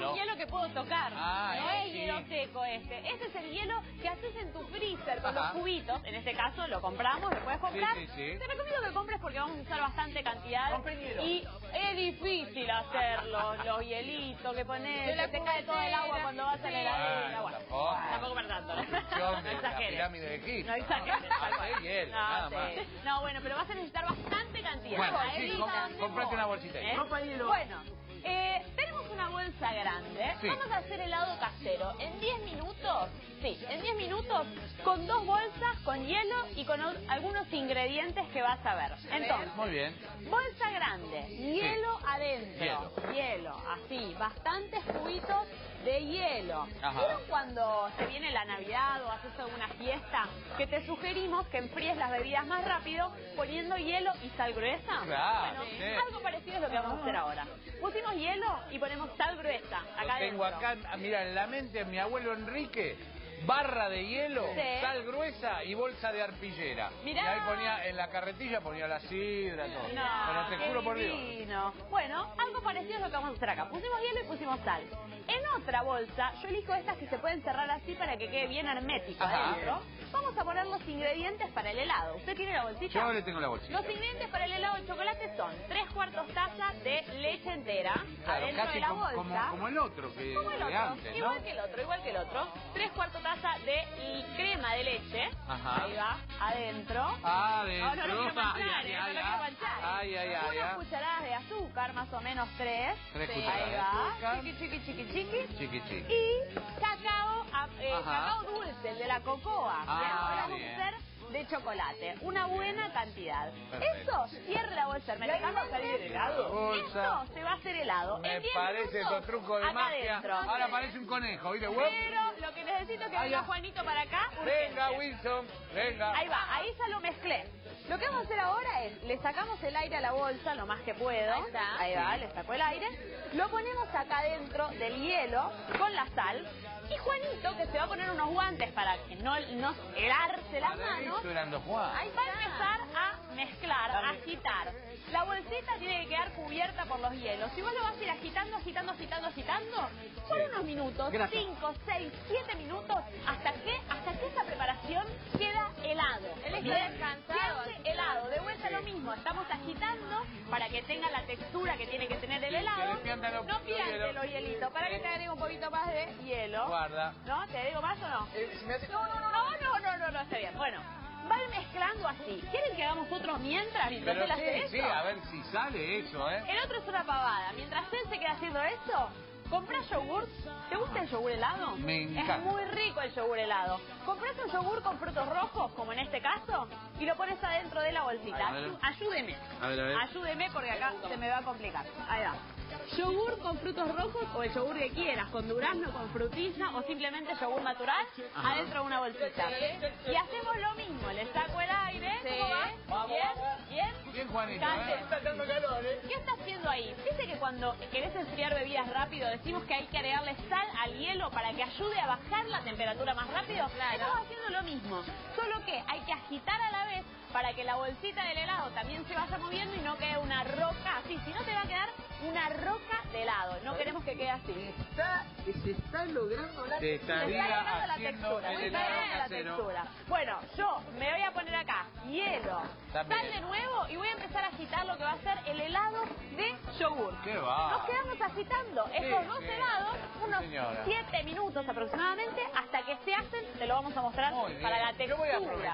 hielo. Es hielo que puedo tocar. No es sí. hielo seco este. Este es el hielo que haces en tu freezer con los cubitos. En este caso lo compramos, lo puedes comprar. Sí. Te recomiendo que compres porque vamos a usar bastante cantidad. Compren hielo. Y es difícil hacerlo, los hielitos que pones, que te cae todo el agua cuando vas a la heladera. Bueno, tampoco para tanto. No exageres. Pirámide de Egipto. No exageres. Hielo, nada más. No, bueno, pero vas a necesitar bastante cantidad. Bueno, sí, comprate una bolsita ahí. Bueno, tenemos una bolsa grande. Sí. Vamos a hacer helado casero. En 10 minutos, en 10 minutos, con 2 bolsas, con hielo y con algunos ingredientes que vas a ver. Entonces, muy bien. Bolsa grande, hielo adentro. Hielo, así, bastantes cubitos de hielo. ¿Vieron cuando se viene la Navidad o haces alguna fiesta que te sugerimos que enfríes las bebidas más rápido poniendo hielo y sal gruesa? Claro, bueno, algo parecido es lo que vamos a hacer ahora. Pusimos hielo y ponemos sal gruesa acá Tengo adentro. acá, mira, en la mente de mi abuelo Enrique, barra de hielo, sal gruesa y bolsa de arpillera. Mirá. Y ahí ponía, en la carretilla ponía la sidra, todo. No, pero te juro por Dios. divino. Bueno, algo parecido es lo que vamos a hacer acá. Pusimos hielo y pusimos sal. En otra bolsa, yo elijo estas que se pueden cerrar así para que quede bien hermético adentro. Vamos a poner los ingredientes para el helado. ¿Usted tiene la bolsita? Yo le tengo la bolsita. Los ingredientes para el helado de chocolate son 3/4 taza de leche entera adentro casi de la bolsa. como el otro que de antes, ¿no? Igual que el otro. 3/4 taza de crema de leche. Ahí va, adentro. Adentro. No lo quiero manchar, Ay. Unas cucharadas de azúcar, más o menos 3. Cucharadas de azúcar. Chiqui. Chiqui. Y cacao dulce, el de la cocoa. Vamos bien. a hacer de chocolate. Una buena cantidad. Perfecto. Eso cierra la bolsa herméticamente. Esto se va a hacer helado. Me En 10 parece minutos, esos trucos de acá magia. adentro. Ahora parece un conejo, ¿viste? Pero lo que necesito es que venga Juanito para acá. Venga, urgente. Wilson, venga. Ahí va, ahí ya lo mezclé. Lo que vamos a hacer ahora es, le sacamos el aire a la bolsa lo más que puedo. Ahí va, le saco el aire. Lo ponemos acá dentro del hielo con la sal. Y Juanito, que se va a poner unos guantes para que no helarse las manos, va a empezar a mezclar, a agitar. La bolsita tiene que quedar cubierta por los hielos. Si vos lo vas a ir agitando, por unos minutos, 5, 6, 7 minutos, hasta que esa preparación queda helado. Él está descansado. Se hace helado. De vuelta lo mismo, estamos agitando para que tenga la textura que tiene que tener el helado. No piante los hielitos, para que te agregue un poquito más de hielo. Guarda. ¿No? ¿Te digo más o no? No, está bien. Bueno, va mezclando así. ¿Quieren que hagamos otro mientras él hace eso? Sí, a ver si sale eso, El otro es una pavada. Mientras él se queda haciendo eso, comprás yogur. ¿Te gusta el yogur helado? Me encanta. Es muy rico el yogur helado. Comprás un yogur con frutos rojos, como en este caso, y lo pones adentro de la bolsita. Ayúdeme. A ver. Ayúdeme porque acá se me va a complicar. Ahí va. Yogur con frutos rojos o el yogur que quieras, con durazno, con frutilla o simplemente yogur natural adentro de una bolsita. Y hacemos lo mismo, le saco el aire. ¿Cómo va? Bien, Juanito. Está dando calor, ¿Qué está haciendo ahí? Dice que cuando querés enfriar bebidas rápido decimos que hay que agregarle sal al hielo para que ayude a bajar la temperatura más rápido. Estamos haciendo lo mismo, solo que hay que agitar a la vez para que la bolsita del helado también se vaya moviendo y no quede una roca así. Si no, te va a quedar una roca de helado. No queremos que quede así. Se está logrando la textura. Bueno, yo me voy a poner acá hielo, sal de nuevo y voy a empezar a agitar lo que va a ser el helado de yogur. ¿Qué va? Nos quedamos agitando estos dos helados unos 7 minutos aproximadamente hasta que se hacen. Te lo vamos a mostrar para la textura.